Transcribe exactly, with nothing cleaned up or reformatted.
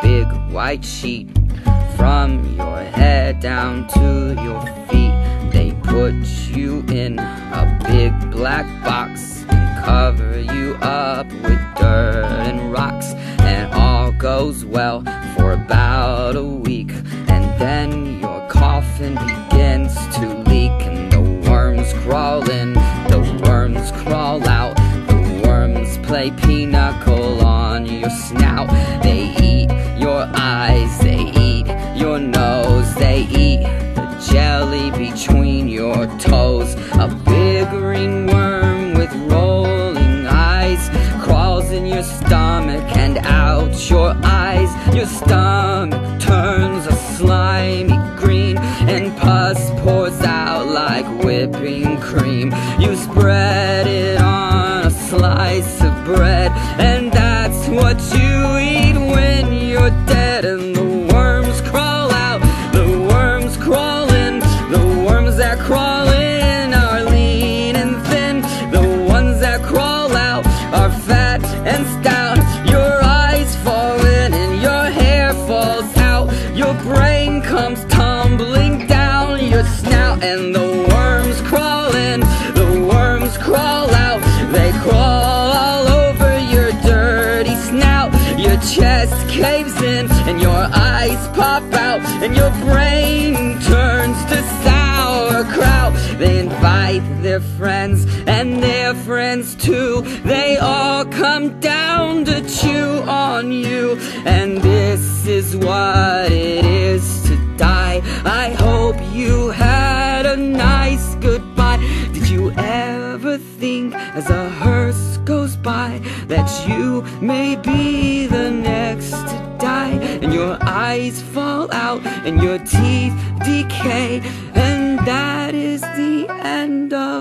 big white sheet from your head down to your feet. They put you in a big black box and cover you up with dirt and rocks. And all goes well for about a week, and then your coffin begins to leak, and the worms crawl in, the worms crawl out, the worms play pinochle on your snout. They eat your eyes, they eat your nose, they eat the jelly between your toes. A big ringworm with rolling eyes crawls in your stomach and out your eyes. Your stomach turns a slimy green, and pus pours out like whipping cream. You spread it on a slice of bread, and that's what you eat when you're dead. And the worms crawl out, the worms crawl in, the worms that crawl in are lean and thin, the ones that crawl out are fat and stout. Your eyes fall in and your hair falls out, your brain comes tumbling down your snout. And the worms crawl in, the worms crawl out, they crawl all over your dirty snout. Your chest caves in and your eyes pop out, and your brain turns to sauerkraut. They invite their friends and their friends too, they all come down to chew on you. And this is what it is to die. I hope you had a nice goodbye. Did you ever think as a hearse goes by that you may be the next to die? And your eyes fall out and your teeth decay, and that is the end of